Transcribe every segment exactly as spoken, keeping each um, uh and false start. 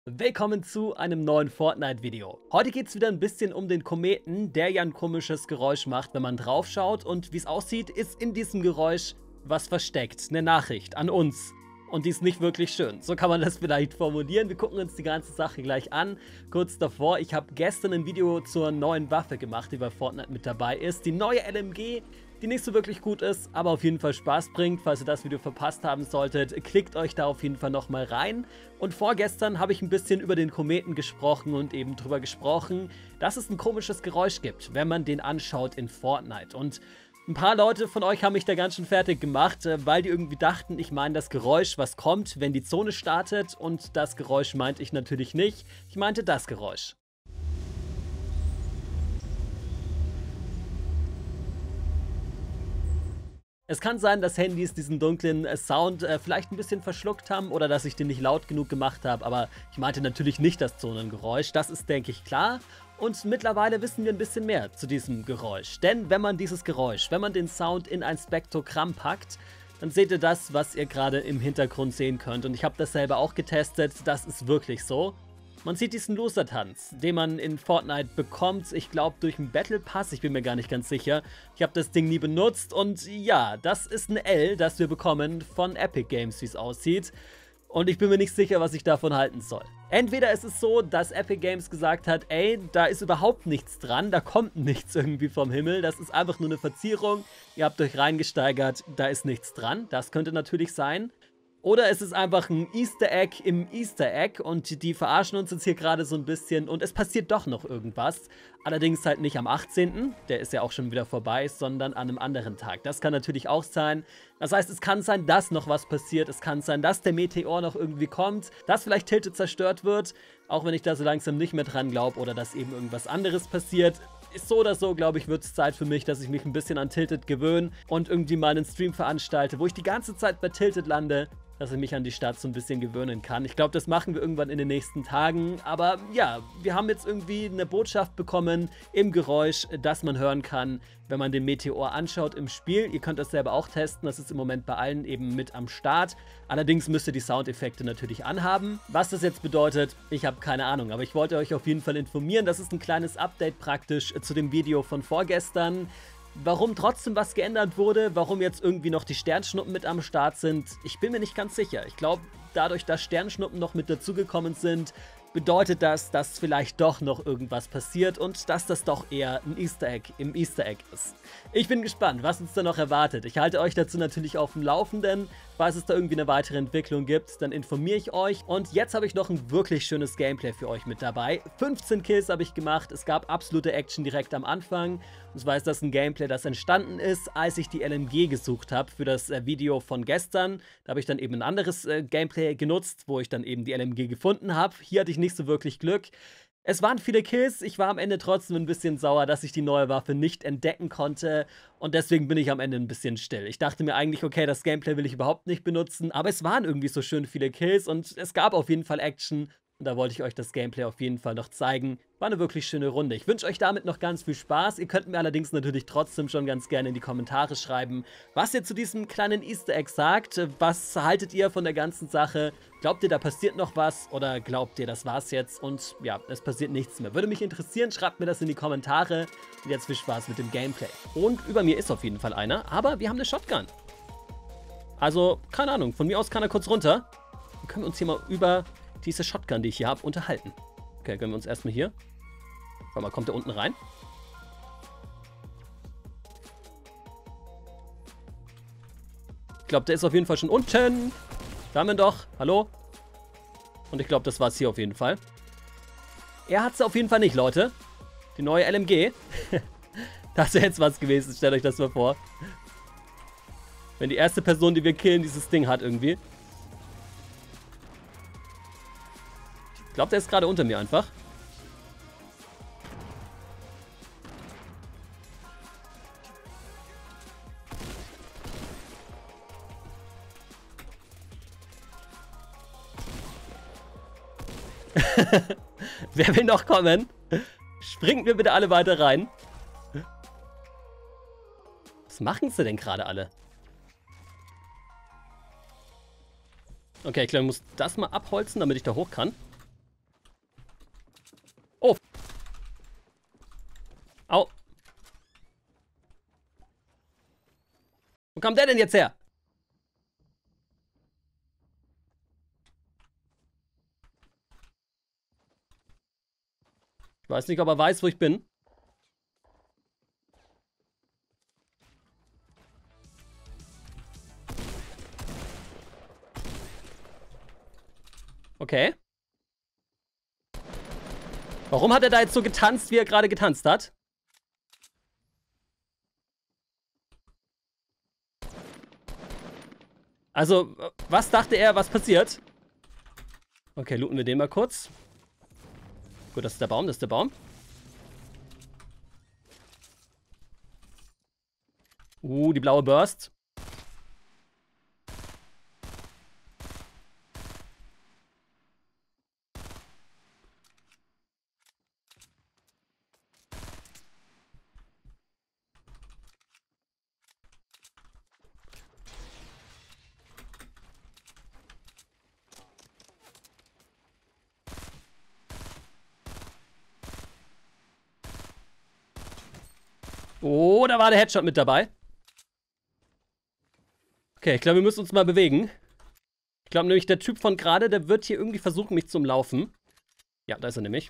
Willkommen zu einem neuen Fortnite-Video. Heute geht es wieder ein bisschen um den Kometen, der ja ein komisches Geräusch macht, wenn man drauf schaut. Und wie es aussieht, ist in diesem Geräusch was versteckt. Eine Nachricht an uns. Und die ist nicht wirklich schön. So kann man das vielleicht formulieren. Wir gucken uns die ganze Sache gleich an. Kurz davor, ich habe gestern ein Video zur neuen Waffe gemacht, die bei Fortnite mit dabei ist. Die neue L M G, die nicht so wirklich gut ist, aber auf jeden Fall Spaß bringt. Falls ihr das Video verpasst haben solltet, klickt euch da auf jeden Fall nochmal rein. Und vorgestern habe ich ein bisschen über den Kometen gesprochen und eben drüber gesprochen, dass es ein komisches Geräusch gibt, wenn man den anschaut in Fortnite. Und ein paar Leute von euch haben mich da ganz schön fertig gemacht, weil die irgendwie dachten, ich meine das Geräusch, was kommt, wenn die Zone startet. Und das Geräusch meinte ich natürlich nicht. Ich meinte das Geräusch. Es kann sein, dass Handys diesen dunklen äh, Sound äh, vielleicht ein bisschen verschluckt haben oder dass ich den nicht laut genug gemacht habe, aber ich meinte natürlich nicht das Zonengeräusch, das ist, denke ich, klar. Und mittlerweile wissen wir ein bisschen mehr zu diesem Geräusch. Denn wenn man dieses Geräusch, wenn man den Sound in ein Spektrogramm packt, dann seht ihr das, was ihr gerade im Hintergrund sehen könnt. Und ich habe das selber auch getestet, das ist wirklich so. Man sieht diesen Loser-Tanz, den man in Fortnite bekommt, ich glaube durch einen Battle Pass, ich bin mir gar nicht ganz sicher. Ich habe das Ding nie benutzt und ja, das ist ein L, das wir bekommen von Epic Games, wie es aussieht. Und ich bin mir nicht sicher, was ich davon halten soll. Entweder ist es so, dass Epic Games gesagt hat, ey, da ist überhaupt nichts dran, da kommt nichts irgendwie vom Himmel, das ist einfach nur eine Verzierung, ihr habt euch reingesteigert, da ist nichts dran, das könnte natürlich sein. Oder es ist einfach ein Easter Egg im Easter Egg und die verarschen uns jetzt hier gerade so ein bisschen und es passiert doch noch irgendwas. Allerdings halt nicht am achtzehnten, der ist ja auch schon wieder vorbei, sondern an einem anderen Tag. Das kann natürlich auch sein. Das heißt, es kann sein, dass noch was passiert. Es kann sein, dass der Meteor noch irgendwie kommt, dass vielleicht Tilted zerstört wird, auch wenn ich da so langsam nicht mehr dran glaube oder dass eben irgendwas anderes passiert. Ist so oder so, glaube ich, wird es Zeit für mich, dass ich mich ein bisschen an Tilted gewöhne und irgendwie mal einen Stream veranstalte, wo ich die ganze Zeit bei Tilted lande, dass ich mich an die Stadt so ein bisschen gewöhnen kann. Ich glaube, das machen wir irgendwann in den nächsten Tagen. Aber ja, wir haben jetzt irgendwie eine Botschaft bekommen im Geräusch, das man hören kann, wenn man den Meteor anschaut im Spiel. Ihr könnt das selber auch testen. Das ist im Moment bei allen eben mit am Start. Allerdings müsst ihr die Soundeffekte natürlich anhaben. Was das jetzt bedeutet, ich habe keine Ahnung. Aber ich wollte euch auf jeden Fall informieren. Das ist ein kleines Update praktisch zu dem Video von vorgestern. Warum trotzdem was geändert wurde, warum jetzt irgendwie noch die Sternschnuppen mit am Start sind, ich bin mir nicht ganz sicher. Ich glaube, dadurch, dass Sternschnuppen noch mit dazugekommen sind, bedeutet das, dass vielleicht doch noch irgendwas passiert und dass das doch eher ein Easter Egg im Easter Egg ist. Ich bin gespannt, was uns da noch erwartet. Ich halte euch dazu natürlich auf dem Laufenden. Falls es da irgendwie eine weitere Entwicklung gibt, dann informiere ich euch. Und jetzt habe ich noch ein wirklich schönes Gameplay für euch mit dabei. fünfzehn Kills habe ich gemacht. Es gab absolute Action direkt am Anfang. Und zwar ist das ein Gameplay, das entstanden ist, als ich die L M G gesucht habe für das äh, Video von gestern. Da habe ich dann eben ein anderes äh, Gameplay genutzt, wo ich dann eben die L M G gefunden habe. Hier hatte ich nicht so wirklich Glück. Es waren viele Kills, ich war am Ende trotzdem ein bisschen sauer, dass ich die neue Waffe nicht entdecken konnte und deswegen bin ich am Ende ein bisschen still. Ich dachte mir eigentlich, okay, das Gameplay will ich überhaupt nicht benutzen, aber es waren irgendwie so schön viele Kills und es gab auf jeden Fall Action. Und da wollte ich euch das Gameplay auf jeden Fall noch zeigen. War eine wirklich schöne Runde. Ich wünsche euch damit noch ganz viel Spaß. Ihr könnt mir allerdings natürlich trotzdem schon ganz gerne in die Kommentare schreiben, was ihr zu diesem kleinen Easter Egg sagt. Was haltet ihr von der ganzen Sache? Glaubt ihr, da passiert noch was? Oder glaubt ihr, das war's jetzt? Und ja, es passiert nichts mehr. Würde mich interessieren, schreibt mir das in die Kommentare. Und jetzt viel Spaß mit dem Gameplay. Und über mir ist auf jeden Fall einer, aber wir haben eine Shotgun. Also, keine Ahnung, von mir aus kann er kurz runter. Dann können wir uns hier mal über diese Shotgun, die ich hier habe, unterhalten. Okay, gönnen wir uns erstmal hier. Warte mal, kommt der unten rein? Ich glaube, der ist auf jeden Fall schon unten. Da haben wir ihn doch. Hallo? Und ich glaube, das war es hier auf jeden Fall. Er hat es auf jeden Fall nicht, Leute. Die neue L M G. Das wäre jetzt was gewesen. Stellt euch das mal vor. Wenn die erste Person, die wir killen, dieses Ding hat irgendwie. Ich glaube, der ist gerade unter mir einfach. Wer will noch kommen? Springt mir bitte alle weiter rein. Was machen sie denn gerade alle? Okay, ich glaube, ich muss das mal abholzen, damit ich da hoch kann. Au. Wo kommt der denn jetzt her? Ich weiß nicht, ob er weiß, wo ich bin. Okay. Warum hat er da jetzt so getanzt, wie er gerade getanzt hat? Also, was dachte er, was passiert? Okay, looten wir den mal kurz. Gut, das ist der Baum, das ist der Baum. Uh, die blaue Burst. Oh, da war der Headshot mit dabei. Okay, ich glaube, wir müssen uns mal bewegen. Ich glaube nämlich, der Typ von gerade, der wird hier irgendwie versuchen, mich zu umlaufen. Ja, da ist er nämlich.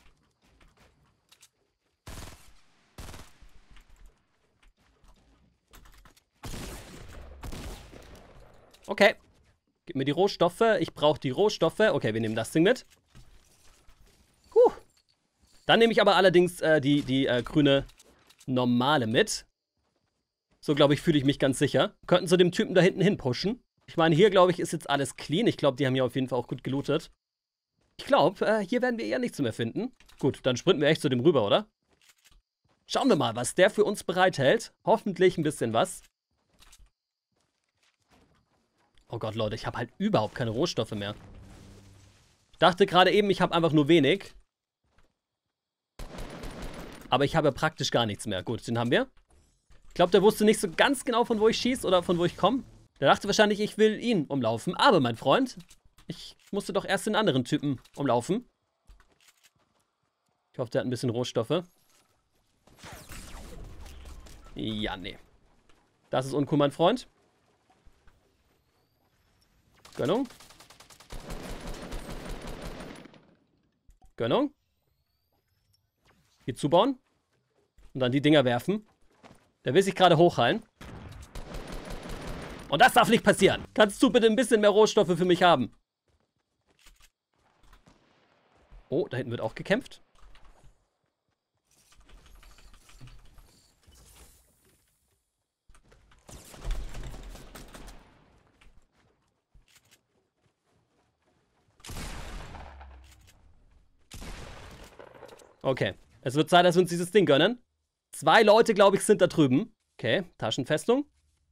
Okay. Gib mir die Rohstoffe. Ich brauche die Rohstoffe. Okay, wir nehmen das Ding mit. Puh. Dann nehme ich aber allerdings äh, die, die äh, grüne normale mit. So, glaube ich, fühle ich mich ganz sicher. Könnten zu dem Typen da hinten hin pushen. Ich meine, hier, glaube ich, ist jetzt alles clean. Ich glaube, die haben hier auf jeden Fall auch gut gelootet. Ich glaube, äh, hier werden wir eher nichts mehr finden. Gut, dann sprinten wir echt zu dem rüber, oder? Schauen wir mal, was der für uns bereithält. Hoffentlich ein bisschen was. Oh Gott, Leute, ich habe halt überhaupt keine Rohstoffe mehr. Ich dachte gerade eben, ich habe einfach nur wenig. Aber ich habe praktisch gar nichts mehr. Gut, den haben wir. Ich glaube, der wusste nicht so ganz genau, von wo ich schieße oder von wo ich komme. Der dachte wahrscheinlich, ich will ihn umlaufen. Aber, mein Freund, ich musste doch erst den anderen Typen umlaufen. Ich hoffe, der hat ein bisschen Rohstoffe. Ja, nee. Das ist uncool, mein Freund. Gönnung. Gönnung. Hier zubauen. Und dann die Dinger werfen. Der will sich gerade hochheilen. Und das darf nicht passieren. Kannst du bitte ein bisschen mehr Rohstoffe für mich haben? Oh, da hinten wird auch gekämpft. Okay. Es wird Zeit, dass wir uns dieses Ding gönnen. Zwei Leute, glaube ich, sind da drüben. Okay, Taschenfestung.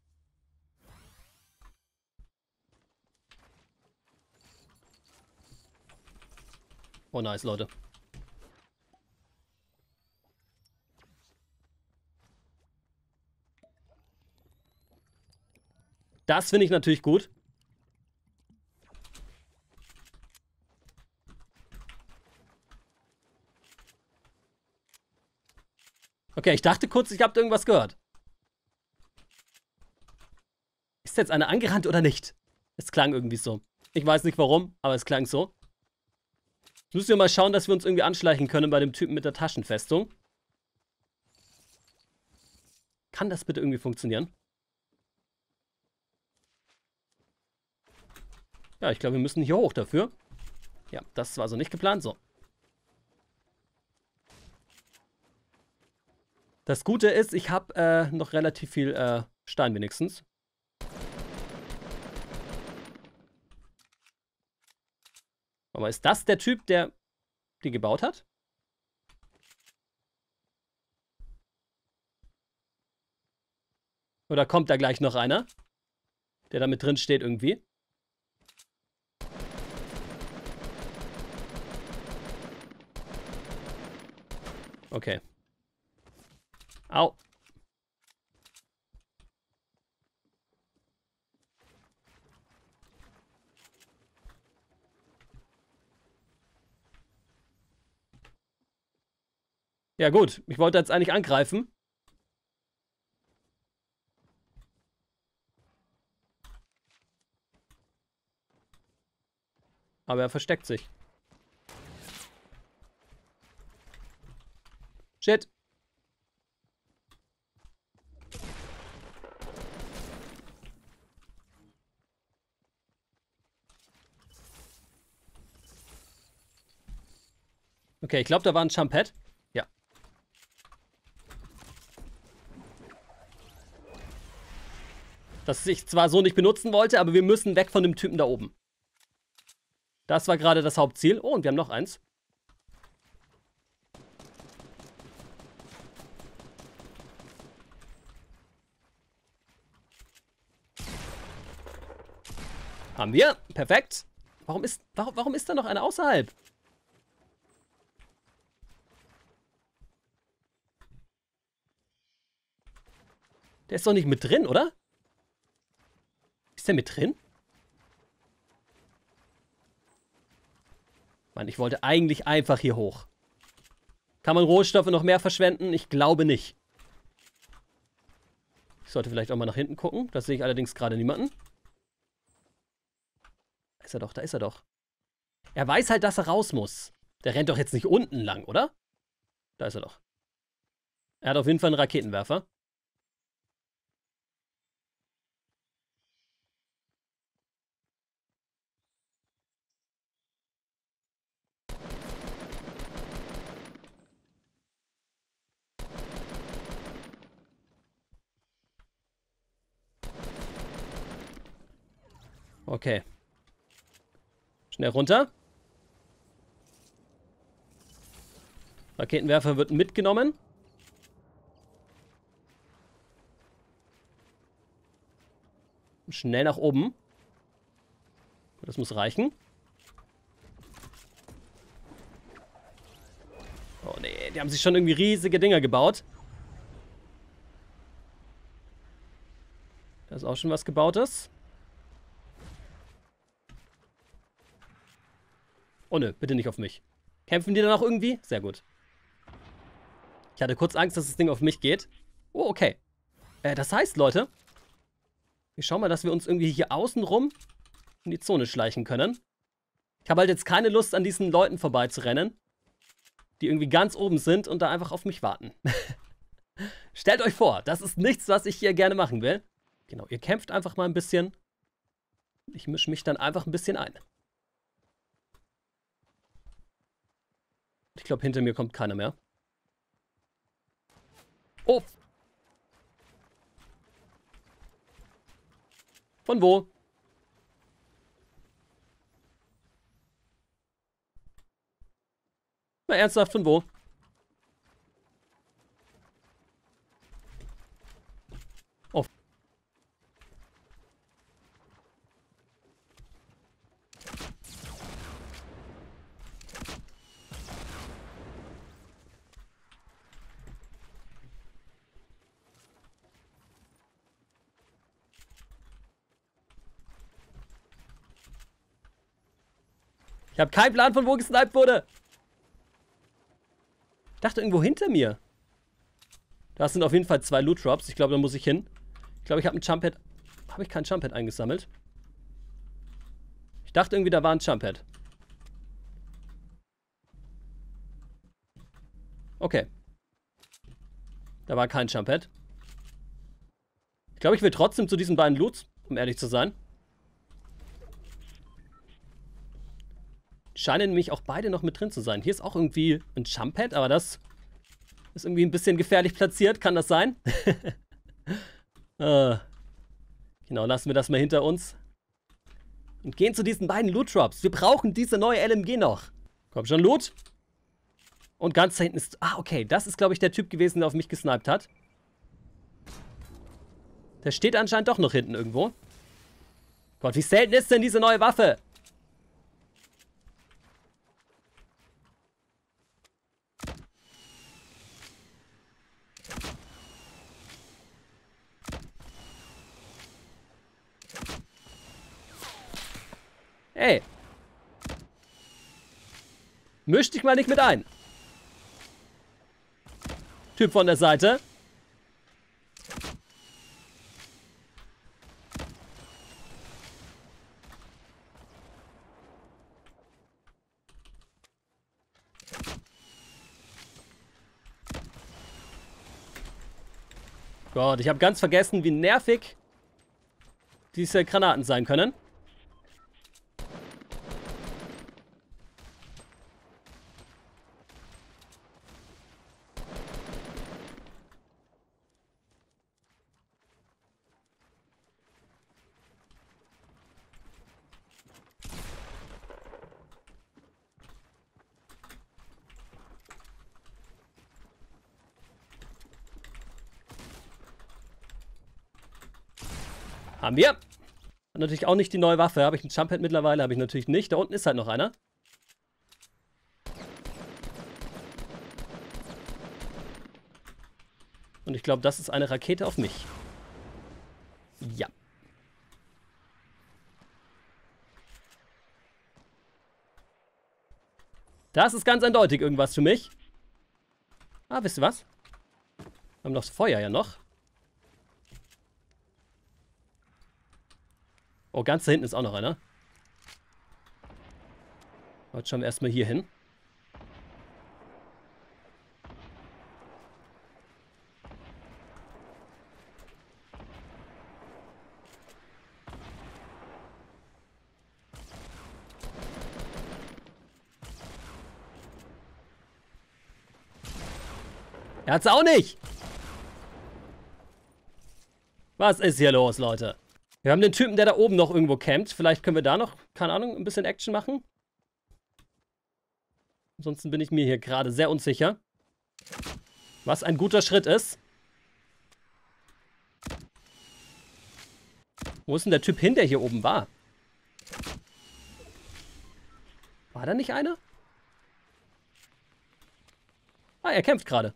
Oh, nice, Leute. Das finde ich natürlich gut. Okay, ich dachte kurz, ich habe irgendwas gehört. Ist jetzt einer angerannt oder nicht? Es klang irgendwie so. Ich weiß nicht warum, aber es klang so. Jetzt müssen wir mal schauen, dass wir uns irgendwie anschleichen können bei dem Typen mit der Taschenfestung. Kann das bitte irgendwie funktionieren? Ja, ich glaube, wir müssen hier hoch dafür. Ja, das war so nicht geplant. So. Das Gute ist, ich habe äh, noch relativ viel äh, Stein wenigstens. Aber ist das der Typ, der die gebaut hat? Oder kommt da gleich noch einer, der da mit drin steht irgendwie? Okay. Au. Ja gut, ich wollte jetzt eigentlich angreifen. Aber er versteckt sich. Shit. Okay, ich glaube, da war ein Jump-Pad. Ja. Das ich zwar so nicht benutzen wollte, aber wir müssen weg von dem Typen da oben. Das war gerade das Hauptziel. Oh, und wir haben noch eins. Haben wir. Perfekt. Warum ist, warum, warum ist da noch einer außerhalb? Der ist doch nicht mit drin, oder? Ist der mit drin? Mann, ich wollte eigentlich einfach hier hoch. Kann man Rohstoffe noch mehr verschwenden? Ich glaube nicht. Ich sollte vielleicht auch mal nach hinten gucken. Da sehe ich allerdings gerade niemanden. Da ist er doch, da ist er doch. Er weiß halt, dass er raus muss. Der rennt doch jetzt nicht unten lang, oder? Da ist er doch. Er hat auf jeden Fall einen Raketenwerfer. Okay. Schnell runter. Raketenwerfer wird mitgenommen. Schnell nach oben. Das muss reichen. Oh nee, die haben sich schon irgendwie riesige Dinger gebaut. Da ist auch schon was Gebautes. Oh ne, bitte nicht auf mich. Kämpfen die dann auch irgendwie? Sehr gut. Ich hatte kurz Angst, dass das Ding auf mich geht. Oh, okay. Äh, das heißt, Leute, wir schauen mal, dass wir uns irgendwie hier außen rum in die Zone schleichen können. Ich habe halt jetzt keine Lust, an diesen Leuten vorbeizurennen, die irgendwie ganz oben sind und da einfach auf mich warten. Stellt euch vor, das ist nichts, was ich hier gerne machen will. Genau, ihr kämpft einfach mal ein bisschen. Ich mische mich dann einfach ein bisschen ein. Ich glaube, hinter mir kommt keiner mehr. Oh! Von wo? Na, ernsthaft, von wo? Oh. Ich habe keinen Plan, von wo gesniped wurde. Ich dachte irgendwo hinter mir. Da sind auf jeden Fall zwei Loot Drops. Ich glaube, da muss ich hin. Ich glaube, ich habe ein Jump-Pad. Habe ich kein Jump-Pad eingesammelt? Ich dachte irgendwie, da war ein Jump-Pad. Okay. Da war kein Jump-Pad. Ich glaube, ich will trotzdem zu diesen beiden Loots, um ehrlich zu sein. Scheinen nämlich auch beide noch mit drin zu sein. Hier ist auch irgendwie ein Jump-Pad, aber das ist irgendwie ein bisschen gefährlich platziert. Kann das sein? äh, genau, lassen wir das mal hinter uns. Und gehen zu diesen beiden Loot-Drops. Wir brauchen diese neue L M G noch. Komm schon, Loot. Und ganz da hinten ist... Ah, okay. Das ist, glaube ich, der Typ gewesen, der auf mich gesniped hat. Der steht anscheinend doch noch hinten irgendwo. Gott, wie selten ist denn diese neue Waffe? Ey. Misch dich mal nicht mit ein. Typ von der Seite. Gott, ich habe ganz vergessen, wie nervig diese Granaten sein können. Haben wir. Hat natürlich auch nicht die neue Waffe. Habe ich einen Jumphead mittlerweile? Habe ich natürlich nicht. Da unten ist halt noch einer. Und ich glaube, das ist eine Rakete auf mich. Ja. Das ist ganz eindeutig irgendwas für mich. Ah, wisst ihr was? Wir haben noch das Feuer ja noch. Oh, ganz da hinten ist auch noch einer. Jetzt schauen wir erstmal hier hin. Er hat's auch nicht. Was ist hier los, Leute? Wir haben den Typen, der da oben noch irgendwo campt. Vielleicht können wir da noch, keine Ahnung, ein bisschen Action machen. Ansonsten bin ich mir hier gerade sehr unsicher. Was ein guter Schritt ist. Wo ist denn der Typ hin, der hier oben war? War da nicht einer? Ah, er kämpft gerade.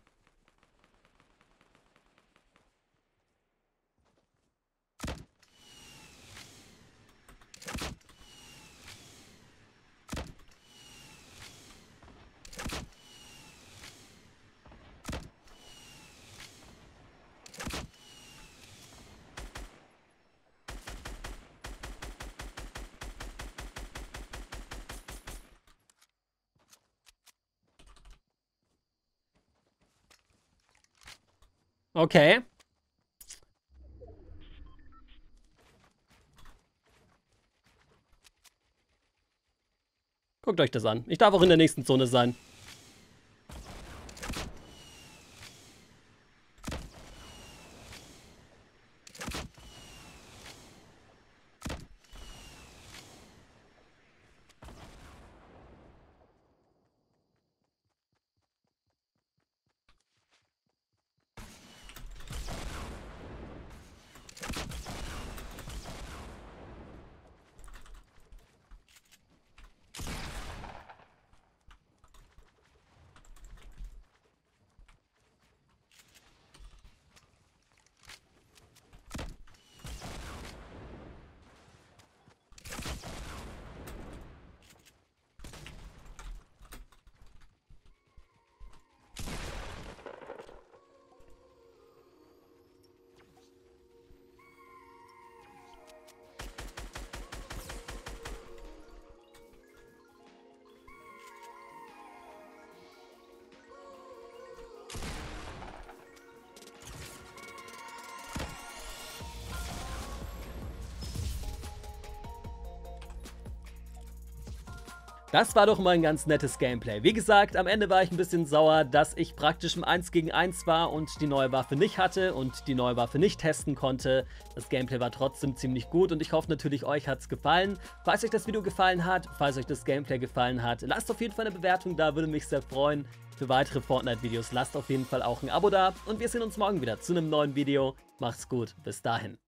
Okay. Guckt euch das an. Ich darf auch in der nächsten Zone sein. Das war doch mal ein ganz nettes Gameplay. Wie gesagt, am Ende war ich ein bisschen sauer, dass ich praktisch im eins gegen eins war und die neue Waffe nicht hatte und die neue Waffe nicht testen konnte. Das Gameplay war trotzdem ziemlich gut und ich hoffe natürlich, euch hat es gefallen. Falls euch das Video gefallen hat, falls euch das Gameplay gefallen hat, lasst auf jeden Fall eine Bewertung da, würde mich sehr freuen. Für weitere Fortnite-Videos lasst auf jeden Fall auch ein Abo da und wir sehen uns morgen wieder zu einem neuen Video. Macht's gut, bis dahin.